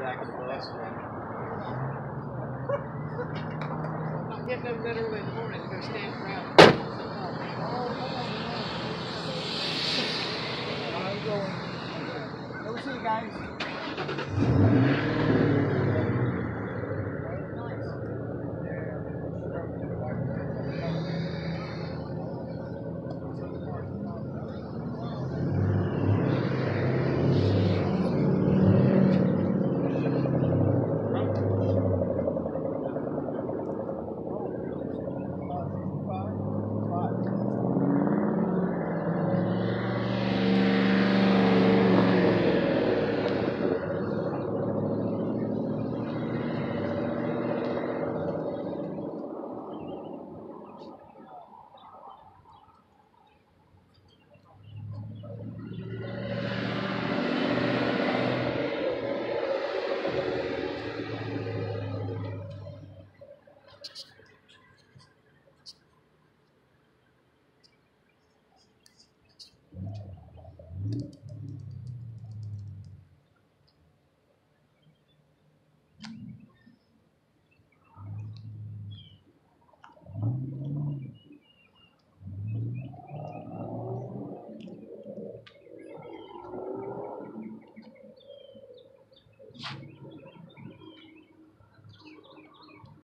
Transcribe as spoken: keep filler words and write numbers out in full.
back of the bus. Getting up that early in the morning to go stand around. I'm going. Go see you guys.